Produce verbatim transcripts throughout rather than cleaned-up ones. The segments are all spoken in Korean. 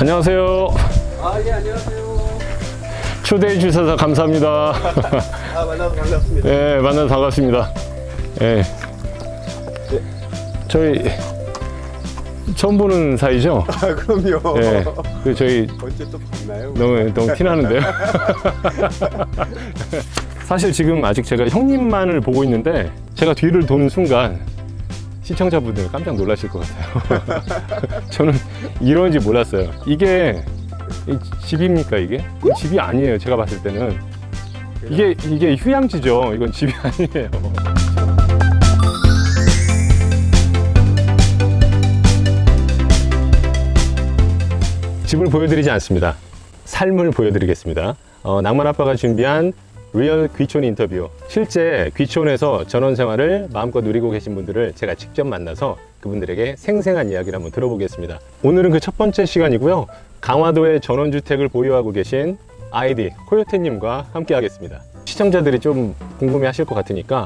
안녕하세요. 아, 예, 안녕하세요. 초대해 주셔서 감사합니다. 아, 만나서 반갑습니다. 네, 만나서 반갑습니다. 네. 네. 저희 처음 보는 사이죠? 아, 그럼요. 네. 그 저희 언제 또 봤나요? 너무 너무 티나는데요. 사실 지금 아직 제가 형님만을 보고 있는데 제가 뒤를 도는 순간 시청자분들 깜짝 놀라실 것 같아요. 저는 이런지 몰랐어요. 이게 집입니까 이게? 집이 아니에요. 제가 봤을 때는 이게 이게 휴양지죠. 이건 집이 아니에요. 집을 보여드리지 않습니다. 삶을 보여드리겠습니다. 어, 낭만 아빠가 준비한 리얼 귀촌 인터뷰. 실제 귀촌에서 전원 생활을 마음껏 누리고 계신 분들을 제가 직접 만나서 그분들에게 생생한 이야기를 한번 들어보겠습니다. 오늘은 그 첫 번째 시간이고요. 강화도에 전원주택을 보유하고 계신 아이디 코요테님과 함께 하겠습니다. 시청자들이 좀 궁금해 하실 것 같으니까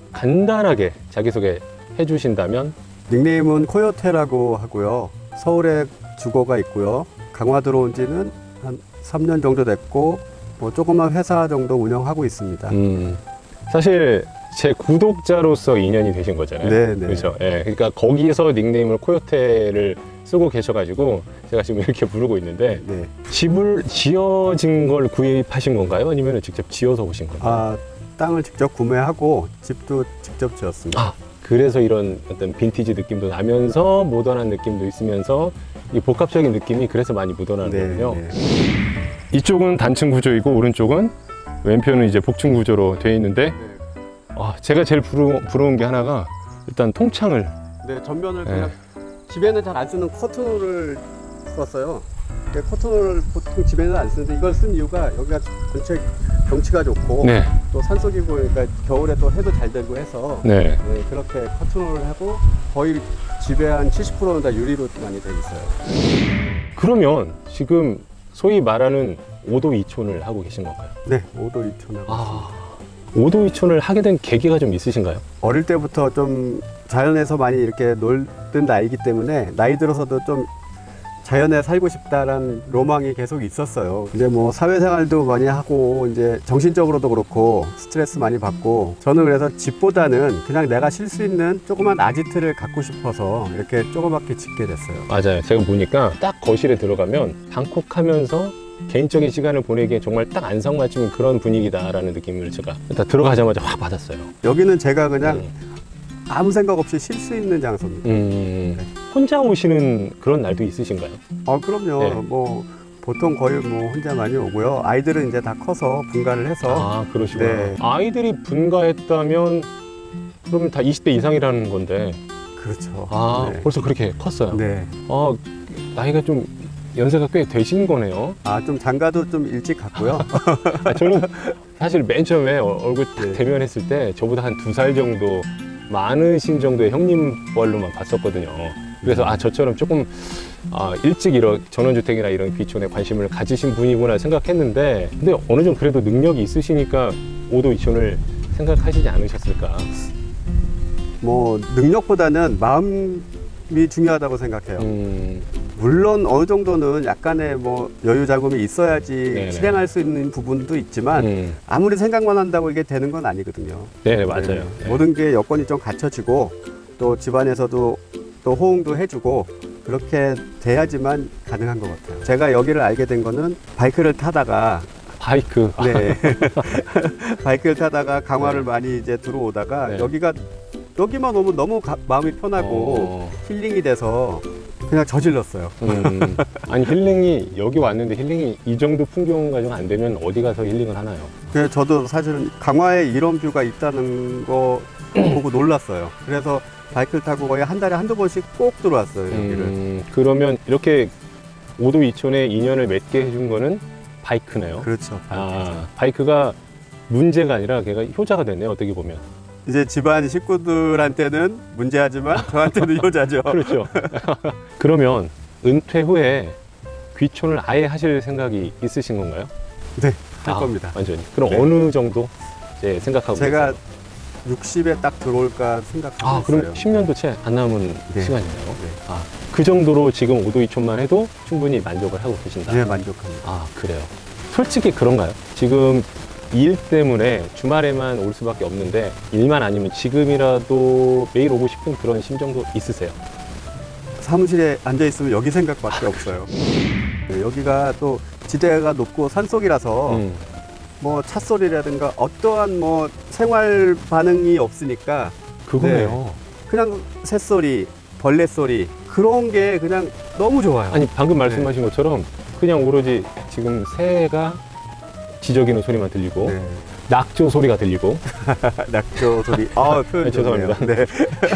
간단하게 자기소개 해주신다면. 닉네임은 코요테라고 하고요. 서울에 주거가 있고요. 강화 들어온 지는 한 삼 년 정도 됐고 뭐 조그만 회사 정도 운영하고 있습니다. 음, 사실 제 구독자로서 인연이 되신 거잖아요. 네, 네. 그렇죠. 예, 그러니까 거기서 닉네임을 코요테를 쓰고 계셔가지고 제가 지금 이렇게 부르고 있는데, 네. 집을 지어진 걸 구입하신 건가요? 아니면 직접 지어서 오신 건가요? 아, 땅을 직접 구매하고 집도 직접 지었습니다. 아, 그래서 이런 어떤 빈티지 느낌도 나면서 모던한 느낌도 있으면서 이 복합적인 느낌이 그래서 많이 묻어나는 네, 거군요. 네. 이쪽은 단층 구조이고 오른쪽은 왼편은 이제 복층 구조로 되어 있는데, 네. 아, 제가 제일 부러, 부러운 게 하나가 일단 통창을. 네, 전면을 네. 그냥 집에는 잘 안 쓰는 커튼홀을 썼어요. 커튼홀을 보통 집에는 안 쓰는데 이걸 쓴 이유가 여기가 전체 경치가 좋고, 네. 또 산속이고 그러니까 겨울에 또 해도 잘 되고 해서 네. 네, 그렇게 커튼홀을 하고 거의 집에 한 칠십 퍼센트는 다 유리로 많이 되어 있어요. 그러면 지금 소위 말하는 오도 이촌을 하고 계신 건가요? 네, 오도 이촌하고. 아, 오도 이촌을 하게 된 계기가 좀 있으신가요? 어릴 때부터 좀 자연에서 많이 이렇게 놀던 나이기 때문에 나이 들어서도 좀 자연에 살고 싶다라는 로망이 계속 있었어요. 이제 뭐 사회생활도 많이 하고 이제 정신적으로도 그렇고 스트레스 많이 받고, 저는 그래서 집보다는 그냥 내가 쉴 수 있는 조그만 아지트를 갖고 싶어서 이렇게 조그맣게 짓게 됐어요. 맞아요. 제가 보니까 딱 거실에 들어가면 방콕하면서 개인적인 시간을 보내기에 정말 딱 안성맞춤인 그런 분위기다라는 느낌을 제가 일단 들어가자마자 확 받았어요. 여기는 제가 그냥 음. 아무 생각 없이 쉴 수 있는 장소입니다. 음, 혼자 오시는 그런 날도 있으신가요? 아, 그럼요. 네. 뭐 보통 거의 뭐 혼자 많이 오고요. 아이들은 이제 다 커서 분가를 해서. 아, 그러시구나. 네. 아이들이 분가했다면 그러면 다 이십 대 이상이라는 건데. 그렇죠. 아, 네. 벌써 그렇게 컸어요? 네. 아, 나이가 좀 연세가 꽤 되신 거네요. 아, 좀 장가도 좀 일찍 갔고요. 아, 저는 사실 맨 처음에 얼굴 딱 네. 대면했을 때 저보다 한 두 살 정도 많으신 정도의 형님뻘로만 봤었거든요. 그래서 아, 저처럼 조금 아, 일찍 이런 전원주택이나 이런 귀촌에 관심을 가지신 분이구나 생각했는데, 근데 어느 정도 그래도 능력이 있으시니까 오도 이촌을 생각하시지 않으셨을까? 뭐 능력보다는 마음이 중요하다고 생각해요. 음, 물론 어느 정도는 약간의 뭐 여유 자금이 있어야지 네네. 실행할 수 있는 부분도 있지만 음, 아무리 생각만 한다고 이게 되는 건 아니거든요. 네, 맞아요. 네. 네. 모든 게 여건이 좀 갖춰지고 또 집안에서도 또 호응도 해주고 그렇게 돼야지만 가능한 것 같아요. 제가 여기를 알게 된 거는 바이크를 타다가 바이크. 네. 바이크를 타다가 강화를 네. 많이 이제 들어오다가 네. 여기가 여기만 오면 너무 가, 마음이 편하고 어. 힐링이 돼서 그냥 저질렀어요. 음, 아니 힐링이 여기 왔는데 힐링이 이 정도 풍경 가지고 안 되면 어디 가서 힐링을 하나요? 그래서 저도 사실은 강화에 이런 뷰가 있다는 거 보고 놀랐어요. 그래서 바이크를 타고 거의 한 달에 한두 번씩 꼭 들어왔어요, 여기를. 음, 그러면 이렇게 오도 이촌에 인연을 맺게 해준 거는 바이크네요. 그렇죠. 아, 바이크가 문제가 아니라 걔가 효자가 됐네요, 어떻게 보면. 이제 집안 식구들한테는 문제하지만 저한테는 효자죠. 그렇죠. 그러면 은퇴 후에 귀촌을 아예 하실 생각이 있으신 건가요? 네, 할 아, 겁니다. 완전히. 그럼 네. 어느 정도 이제 생각하고 제가 계세요? 육십에 딱 들어올까 생각하고 아, 있어요. 그럼 십 년도 채 안 남은 네. 시간이네요. 네. 아, 그 정도로 지금 오도이촌만 해도 충분히 만족을 하고 계신다. 네, 만족합니다. 아, 그래요. 솔직히 그런가요? 지금 일 때문에 주말에만 올 수밖에 없는데 일만 아니면 지금이라도 매일 오고 싶은 그런 심정도 있으세요? 사무실에 앉아 있으면 여기 생각밖에 없어요. 네, 여기가 또 지대가 높고 산속이라서 음. 뭐 차 소리라든가 어떠한 뭐 생활 반응이 없으니까 그거네요. 그냥 새소리, 벌레 소리 그런 게 그냥 너무 좋아요. 아니, 방금 말씀하신 것처럼 그냥 오로지 지금 새가 지저귀는 소리만 들리고 네. 낙조 소리가 들리고. 낙조 소리. 아, 표현 네, 죄송합니다. 좋네요. 네.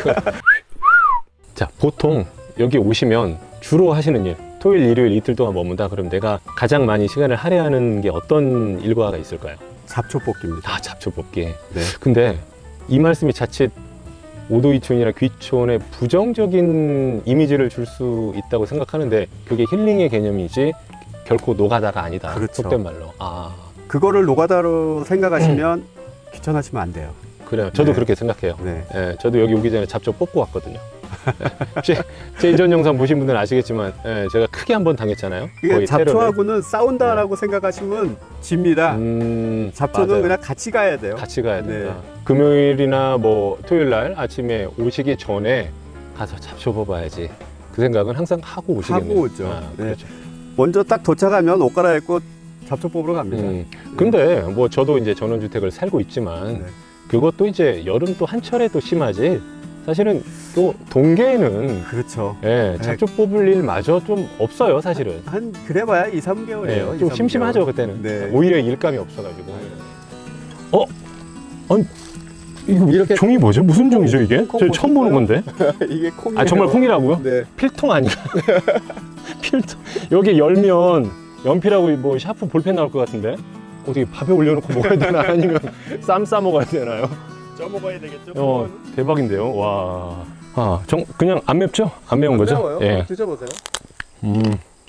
자, 보통 여기 오시면 주로 하시는 일, 토요일, 일요일 이틀 동안 머문다. 그럼 내가 가장 많이 시간을 할애하는 게 어떤 일과가 있을까요? 잡초 뽑기입니다. 아, 잡초 뽑기. 네. 근데 이 말씀이 자칫 오도이촌이나 귀촌에 부정적인 이미지를 줄 수 있다고 생각하는데 그게 힐링의 개념이지 결코 노가다가 아니다. 그렇죠. 속된 말로. 아, 그거를 노가다로 생각하시면 귀찮아지면 안 돼요. 그래요. 저도 네. 그렇게 생각해요. 네. 예, 저도 여기 오기 전에 잡초 뽑고 왔거든요. 예, 제, 제 이전 영상 보신 분들은 아시겠지만 예, 제가 크게 한번 당했잖아요. 이게 거의 테러를. 잡초하고는 싸운다라고 생각하시면 집니다. 음, 잡초는 맞아요. 그냥 같이 가야 돼요. 같이 가야 네. 된다. 금요일이나 뭐 토요일 날 아침에 오시기 전에 가서 잡초 뽑아야지. 그 생각은 항상 하고 오시겠네요. 하고 오죠. 아, 네. 그렇죠. 먼저 딱 도착하면 옷 갈아입고 잡초 뽑으러 갑니다. 음, 근데 뭐 저도 이제 전원주택을 살고 있지만 네. 그것도 이제 여름 또 한철에 또 심하지. 사실은 또 동계에는 그렇죠. 예, 잡초 뽑을 일마저 좀 없어요, 사실은. 한 그래봐야 이, 삼 개월이에요. 예, 좀 심심하죠, 그때는. 네. 오히려 일감이 없어가지고. 어? 아니, 이거 이렇게 종이 뭐죠? 무슨 종이죠, 이게? 콩 저 처음 보는 건데. 이게 콩이에요. 아, 정말 콩이라고요? 네. 필통 아니야? 필통. 여기 열면 연필하고 뭐 샤프 볼펜 나올 것 같은데? 어떻게 밥에 올려놓고 먹어야 되나? 아니면 쌈 싸 먹어야 되나요? 쪄 먹어야 되겠죠. 어, 대박인데요. 와. 아, 정, 그냥 안 맵죠? 안 매운 거죠? 매워요. 예. 드셔보세요. 음.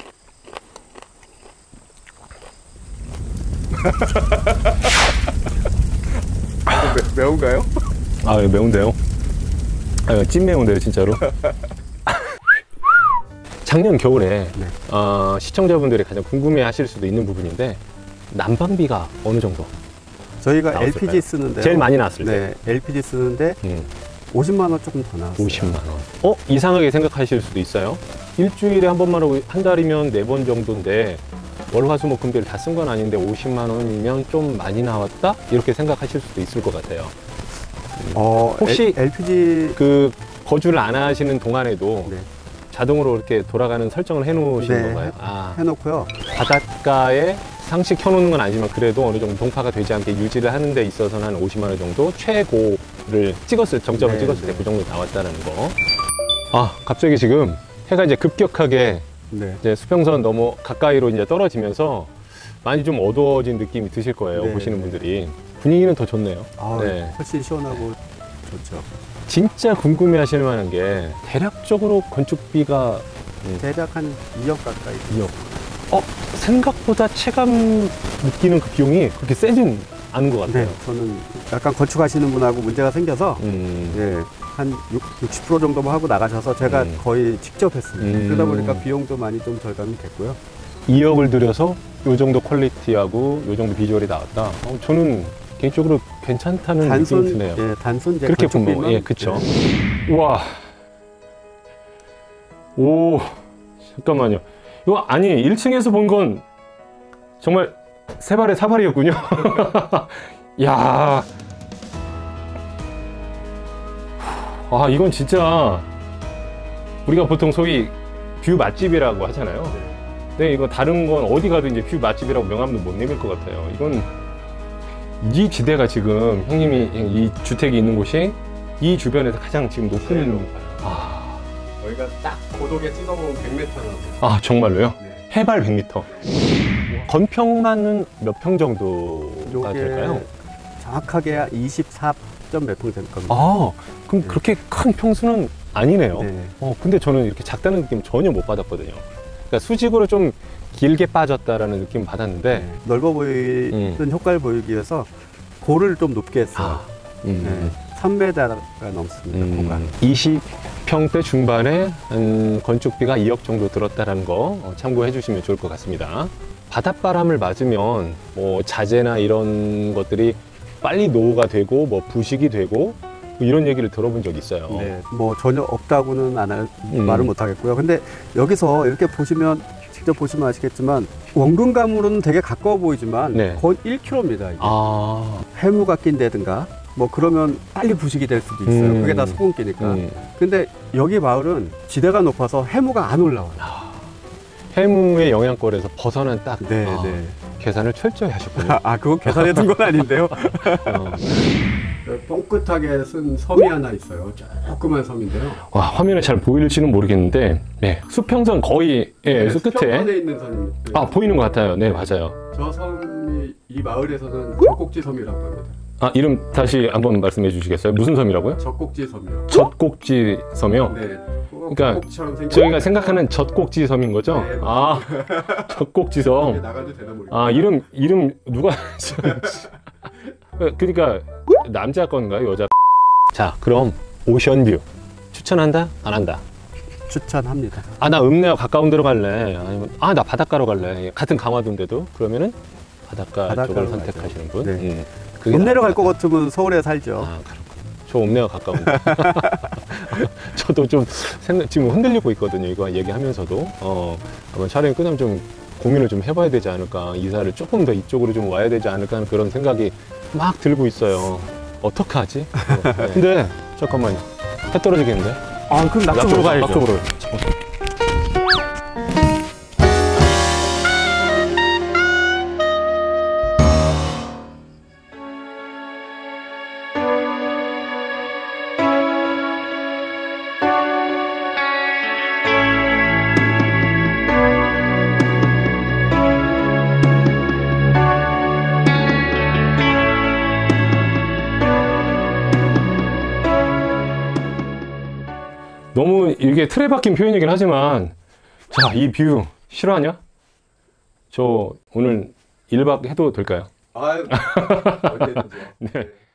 매, 매운가요? 아, 이거 매운데요? 아, 찐 매운데요, 진짜로. 작년 겨울에 네. 어, 시청자분들이 가장 궁금해 하실 수도 있는 부분인데 난방비가 어느 정도? 저희가 나왔을까요? 엘피지 쓰는데 제일 많이 나왔을 때. 네, 엘피지 쓰는데 음, 오십만 원 조금 더 나왔어요. 오십만 원. 어? 이상하게 생각하실 수도 있어요. 일주일에 한 번만 하고 한 달이면 네 번 정도인데 월화수목금비를 다 쓴 건 아닌데 오십만 원이면 좀 많이 나왔다? 이렇게 생각하실 수도 있을 것 같아요. 어, 혹시 엘, 엘피지 그 거주를 안 하시는 동안에도 네, 자동으로 이렇게 돌아가는 설정을 해 놓으신 네, 건가요? 아, 해놓고요. 바닷가에 상식 켜놓는 건 아니지만 그래도 어느 정도 동파가 되지 않게 유지를 하는 데 있어서는 한 오십만 원 정도 최고를 찍었을, 정점을 네, 찍었을 네. 때 그 정도 나왔다는 거. 아, 갑자기 지금 해가 이제 급격하게 네. 이제 수평선 너무 가까이로 이제 떨어지면서 많이 좀 어두워진 느낌이 드실 거예요. 네, 보시는 네. 분들이. 분위기는 더 좋네요. 아, 네. 훨씬 시원하고 좋죠. 진짜 궁금해 하실 만한 게 대략적으로 건축비가 대략 한 이억 가까이. 이억. 어, 생각보다 체감 느끼는 그 비용이 그렇게 세진 않은 것 같아요. 네, 저는 약간 건축하시는 분하고 문제가 생겨서 음, 네, 한 육십 퍼센트 정도만 하고 나가셔서 제가 음. 거의 직접 했습니다. 음. 그러다 보니까 비용도 많이 좀 절감이 됐고요. 이억을 들여서 요 정도 퀄리티하고 요 정도 비주얼이 나왔다. 어, 저는 개인적으로 괜찮다는 단순, 느낌이 드네요. 예, 단순 이제 그렇게 건축비만, 보면, 예, 그쵸. 네. 우와. 오, 잠깐만요. 이거 아니, 일 층에서 본 건 정말 세 발의 사발이었군요. 야. 아, 이건 진짜 우리가 보통 소위 뷰 맛집이라고 하잖아요. 근데 이거 다른 건 어디 가도 이제 뷰 맛집이라고 명함도 못 내밀 것 같아요. 이건 이 지대가 지금 형님이 이 주택이 있는 곳이 이 주변에서 가장 지금 높은. 아, 여기가 딱 고독에 찍어보면 백 미터라고. 아 정말로요? 네. 해발 백 미터. 건평만은 몇 평 정도가 요게 될까요? 정확하게 이십사 점 몇 평 될 겁니다. 아, 그럼 네. 그렇게 큰 평수는 아니네요. 네. 어, 근데 저는 이렇게 작다는 느낌 전혀 못 받았거든요. 그러니까 수직으로 좀 길게 빠졌다라는 느낌 받았는데. 넓어 보이는 음. 효과를 보이기 위해서 골을 좀 높게 했어요. 아, 음. 네. 천 미터가 넘습니다. 음, 공간. 이십 평대 중반에 한 건축비가 이억 정도 들었다는 거 어, 참고해 주시면 좋을 것 같습니다. 바닷바람을 맞으면 뭐 자재나 이런 것들이 빨리 노후가 되고 뭐 부식이 되고 뭐 이런 얘기를 들어본 적이 있어요. 네, 뭐 전혀 없다고는 안 할, 음. 말을 못 하겠고요. 근데 여기서 이렇게 보시면 직접 보시면 아시겠지만 원금 가물은 되게 가까워 보이지만 네. 거의 일 킬로미터입니다. 이게. 아, 해무가 낀다든가 뭐 그러면 빨리 부식이 될 수도 있어요. 음. 그게 다 소금기니까. 음. 근데 여기 마을은 지대가 높아서 해무가 안 올라와요. 해무의 영향권에서 벗어난 딱 네, 아, 네. 계산을 철저히 하셨군요. 아, 그거 계산해 둔 건 아닌데요. 어. 뻥끗하게 쓴 섬이 하나 있어요. 조그만 섬인데요. 와, 화면에 잘 보일지는 모르겠는데 네, 수평선 거의 예, 수 끝에 수평선에 있는 섬입니다. 아 보이는 것 같아요. 네, 맞아요. 저 섬이 이 마을에서는 젖꼭지 섬이라고 합니다. 아, 이름 다시 한번 말씀해 주시겠어요? 무슨 섬이라고요? 젖꼭지 섬이요. 젖꼭지 섬이요? 네. 그러니까 꼭지처럼 생긴 저희가 생각하는 젖꼭지 섬인 거죠? 네. 아, 젖꼭지 이게 섬. 나가도 되나 모르겠어요. 아, 이름 이름 누가 그러니까 남자 건가요, 여자? 자, 그럼 오션뷰 추천한다? 안 한다? 추천합니다. 아, 나 읍내와 가까운 데로 갈래. 아니면 아, 나 바닷가로 갈래. 같은 강화도인데도 그러면은 바닷가 바닷가로 쪽을 선택하시는 분. 네. 음, 그게 읍내로 갈 나을 것 같으면 서울에 살죠. 아, 그렇군. 저 읍내가 가까운데. 저도 좀 생각, 지금 흔들리고 있거든요. 이거 얘기하면서도. 어, 아마 촬영이 끝나면 좀 고민을 좀 해봐야 되지 않을까. 이사를 조금 더 이쪽으로 좀 와야 되지 않을까 하는 그런 생각이 막 들고 있어요. 어떡하지? 어, 네. 근데, 잠깐만요. 해 떨어지겠는데? 아, 그럼 낙쪽으로 낙쪽으로, 가야죠. 낙쪽으로. 너무 이게 틀에 박힌 표현이긴 하지만, 자, 이 뷰 싫어하냐? 저 오늘 일 박 해도 될까요? 아유, 언제든지요. 네.